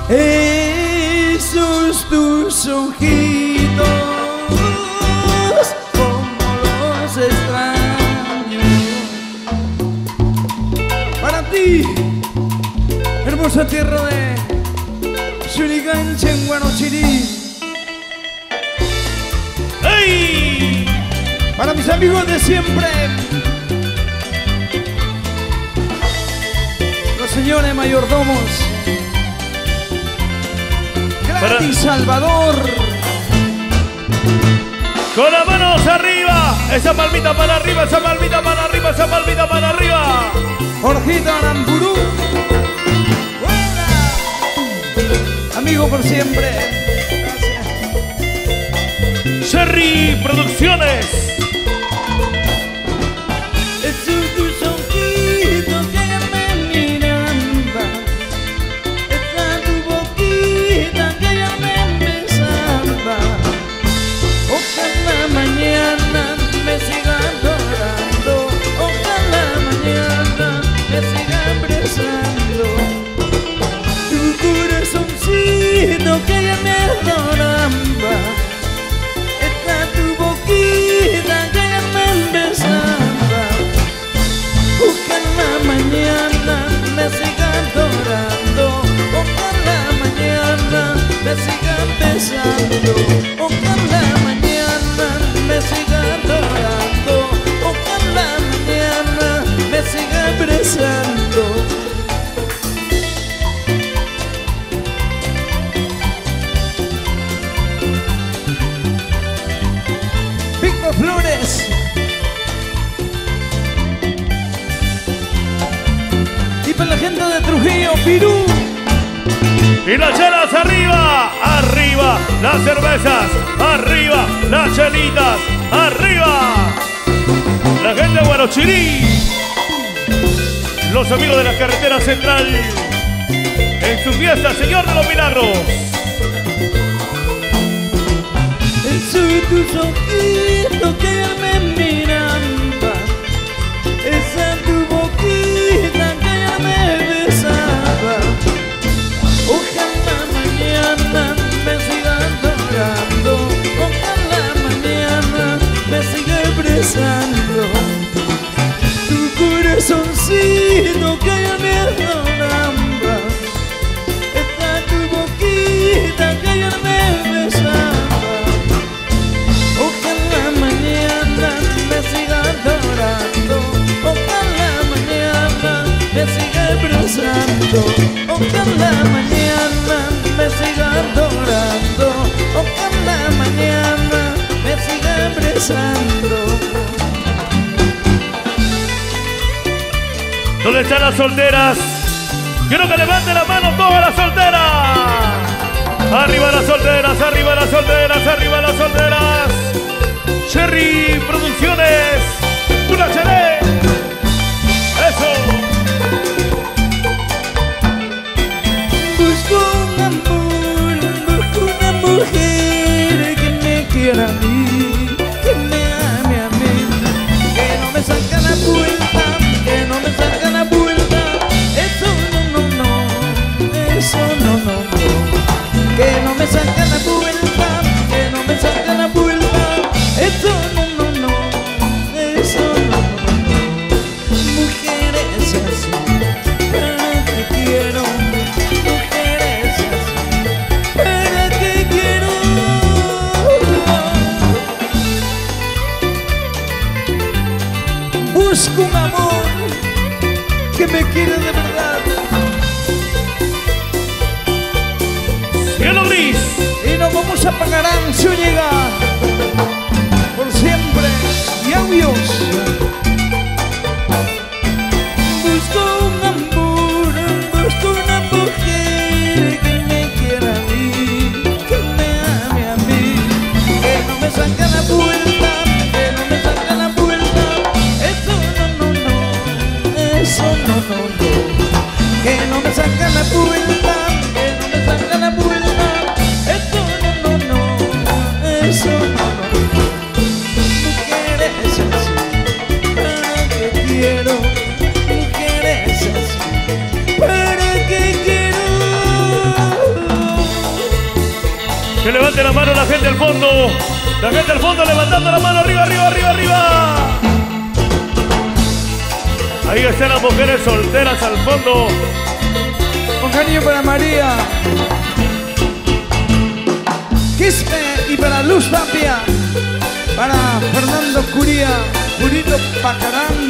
esos tus ojitos, como los extraño. Para ti, hermosa tierra de Churigancha en Guanochirí. ¡Ey! Para mis amigos de siempre, los señores mayordomos, Gladys Salvador. Con las manos arriba, esa palmita para arriba, esa palmita para arriba, esa palmita para arriba. Jorgito Aramburu. Buena. Amigo por siempre. Gracias. Cherry Producciones. Esos tus ojitos que me miraba, esa tu boquita que ya me besaba. Ojalá mañana me siga adorando, ojalá mañana me siga abrazando. Tu corazoncito que ya me adoraba, esta tu boquita que ya me besaba. Ojalá mañana me siga adorando, ojalá mañana me siga besando. Ojalá mañana me siga adorando, ojalá mañana me siga abrazando. Víctor Flores. Y para la gente de Trujillo, Pirú. Y las chelas arriba, arriba, las cervezas, arriba, las chelitas, arriba. La gente de Guanochirí, los amigos de la carretera central, en su fiesta, Señor de los Milagros. Soy tus ojitos que ya me miraba, esa tu boquita que ya me besaba. Ojalá mañana me siga adorando, ojalá mañana me siga abrazando. Tu corazoncito que ya me adoraba, esa tu boquita que ya me besaba. Ojalá mañana me siga adorando, ojalá mañana me siga abrazando. Ojalá mañana me siga adorando, ojalá mañana me siga abrazando. ¿Dónde están las solteras? Quiero que levanten la mano todas las solteras. Arriba las solteras, arriba las solteras, arriba las solteras. Cherry Producciones, una chelé. Eso. Busco un amor, busco una mujer que me quiera a mí, que me ame a mí, que no me saca la vuelta, que no me saca la vuelta. Eso no, eso no, que no me saca la vuelta, que no me saca la vuelta. Eso no, eso no. Mujeres así, ¿para qué quiero? Mujeres así, ¿para qué quiero? Busco un amor que me quiera de verdad. Cielo gris. Y nos vamos a Pagarán, Zúñiga, por siempre, y audios. Busco un amor, busco una mujer que me quiera a mí, que me ame a mí, que no me saque la vuelta, que no me saque la vuelta. Eso no, eso no, que no me saque la vuelta, que no me saque la vuelta. Eso no, eso no. Mujeres así, ¿para qué quiero? Mujeres así, ¿para qué quiero? gente al fondo. La gente al fondo levantando la mano arriba, arriba, arriba, arriba. Ahí están las mujeres solteras al fondo. Con cariño para María Quispe y para Luz Tapia, para Fernando Curía, Purito Pacarán,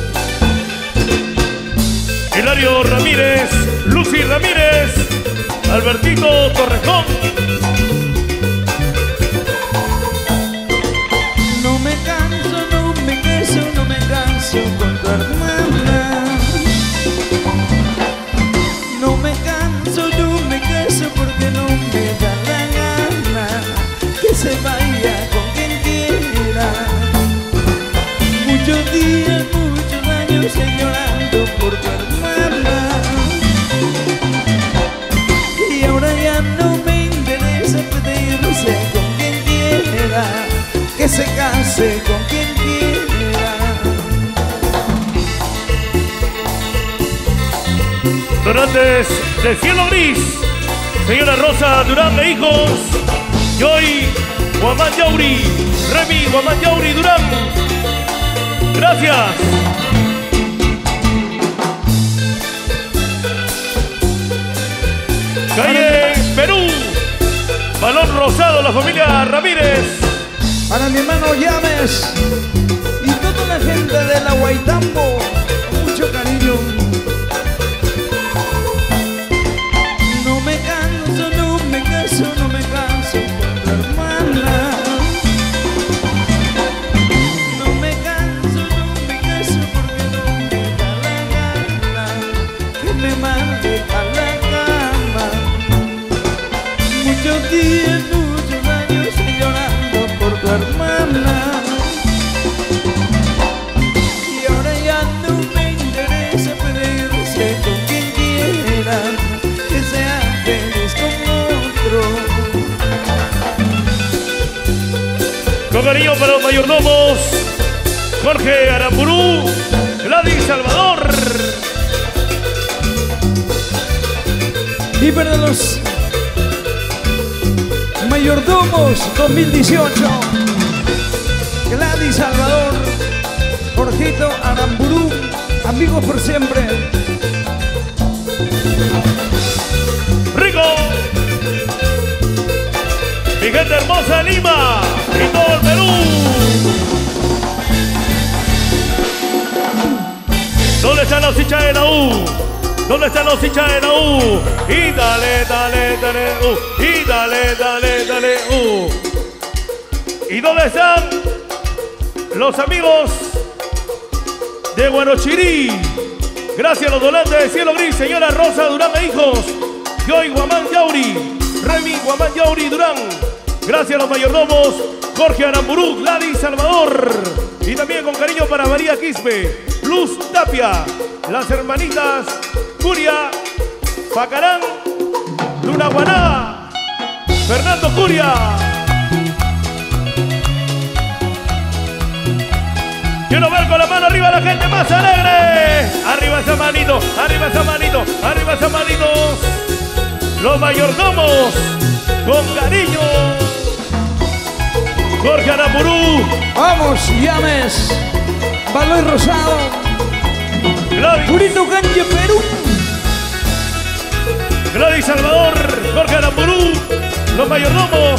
Hilario Ramírez, Lucy Ramírez, Albertito Torrejón. No me canso, no me canso, no me canso con tu hermana. No me canso, no me canso porque no me da la gana que se vaya con quien quiera. Muchos días, muchos años llorando por tu hermana. Y ahora ya no me interesa pedirse con quien quiera, que se case con quien quiera. Donantes de Cielo Gris, señora Rosa Durán de hijos, Joy Guamán Yauri, Remy Guamán Yauri Durán. Gracias. Calle Perú, Balón Rosado, la familia Ramírez. Para mi hermano Llaves y toda la gente de la Guaitambo, con mucho cariño. No me canso, no me canso, no me canso con tu hermana. No me canso, no me canso porque no me da la gana que me mande a la cama. Muchos días, muchos años llorando por tu hermana. Y ahora ya no me interesa pedirse con quien quiera, que sea feliz con otro. Con cariño para los mayordomos, Jorge Aramburu, Gladys Salvador. Y para los mayordomos 2018, Gladys Salvador, Jorgito Aramburu, amigos por siempre. Rico, mi gente hermosa de Lima y todo el Perú. ¿Dónde están los hinchas de la U? ¿Dónde están los hinchas de la U? Y dale, dale, dale, y dale, dale, dale, ¿Y dónde están los amigos de Guanochirí? Gracias a los donantes de Cielo Gris, señora Rosa Durán e hijos, Joy Guamán Yauri, Remy Guamán Yauri Durán. Gracias a los mayordomos, Jorge Aramburu, Gladys Salvador. Y también con cariño para María Quispe, Luz Tapia, las hermanitas Curia, Pacarán, Luna Guaná, Fernando Curia. Quiero ver con la mano arriba a la gente más alegre. Arriba esa manito, arriba esa manito, arriba esa manito. Los mayordomos, con cariño. Jorge Aramburu. Vamos, Llames, Baloy Rosado, Gladys, Purito Canje Perú. Gladys Salvador, Jorge Aramburu, los mayordomos.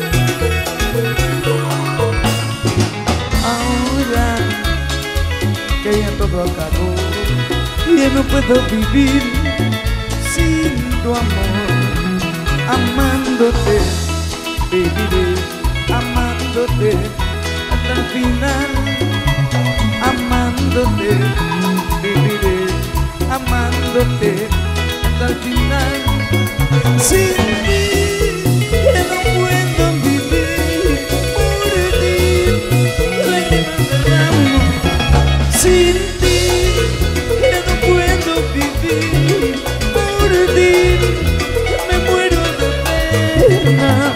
Ahora que ya todo acabó, ya no puedo vivir sin tu amor. Amándote, viviré amándote hasta el final. Amándote, viviré amándote hasta el final. Sin ti ya no puedo vivir, por ti lágrimas derramo. Sin ti ya no puedo vivir, por ti me muero de pena.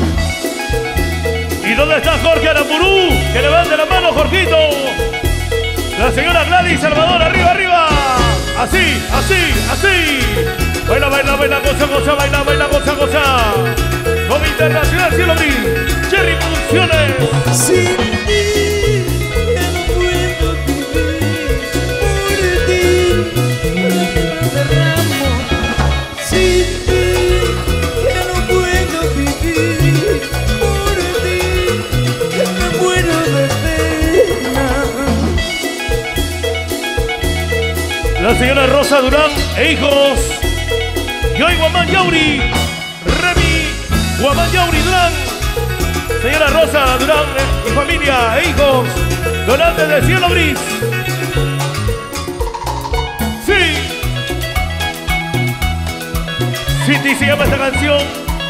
¿Y dónde está Jorge Aramburu? Que levante la mano, Jorgito. La señora Gladys Salvador, arriba, arriba. Así, así, así. Baila, baila, baila, goza, goza, baila, baila, goza, goza. Como Internacional Cielo Gris, Cherry Producciones. Sin ti ya no puedo vivir, por ti lágrimas derramo. Sin ti ya no puedo vivir, por ti ya me muero de pena. La señora Rosa Durán e hijos, Joy Guamán Yauri, Remy Guamán Yauri Durán, señora Rosa Durán y familia e hijos, donantes de Cielo Gris. Sí, City se llama esta canción.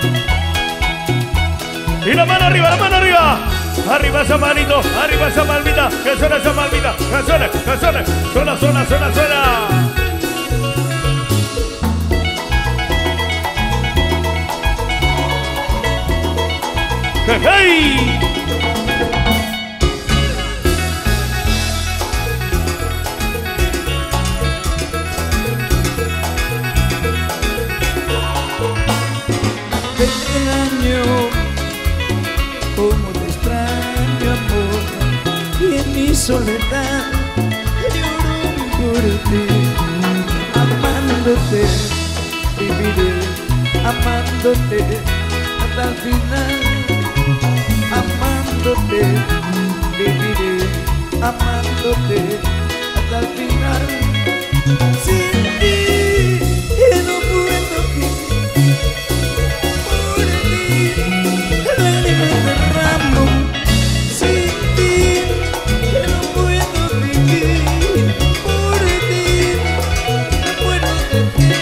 Y la mano arriba, la mano arriba. Arriba esa manito, arriba esa palmita, que suena esa palmita, que suena, suena, suena, suena, suena. ¡Hey! Te extraño, como te extraño, amor, y en mi soledad lloro por ti. Amándote, viviré, amándote hasta el final. Amándote, viviré, amándote hasta el final. Sin ti ya no puedo vivir, por ti lágrimas derramo. Sin ti ya no puedo vivir, por ti me muero de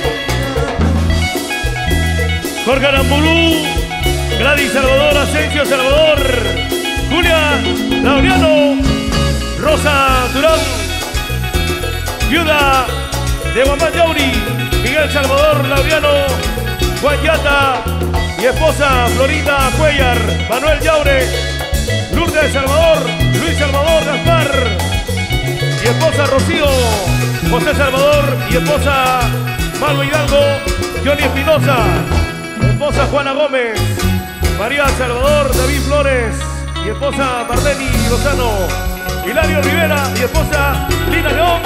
pena. Jorge Aramburu, Gladys Salvador, Asensio Salvador, Julia Laureano, Rosa Durán, viuda de Guamán Yauri, Miguel Salvador Laureano, Juan Yata y esposa Florinda Cuellar, Manuel Yaure, Lourdes Salvador, Luis Salvador Gaspar y esposa Rocío, José Salvador y esposa Malvo Hidalgo, Johnny Espinosa, esposa Juana Gómez, María Salvador, David Flores y esposa Marlene Lozano, Hilario Rivera y esposa Lina León.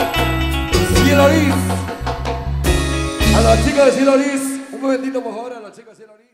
Cielo Gris, a la chica de Cielo Gris, un momentito por favor a la chica de Cielo Gris.